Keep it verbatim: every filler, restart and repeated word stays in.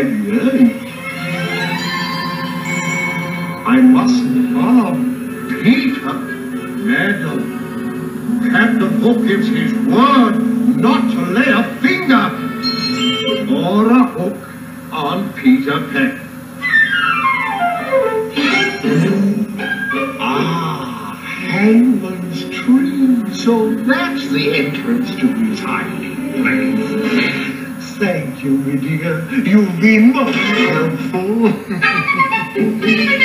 yes. I mustn't harm Peter. Madam, Captain Hook gives his word not to lay a finger or a hook on Peter Pan. Ah, Hangman's Tree. So that's the entrance to his hiding place. Thank you, my dear. You've been most helpful.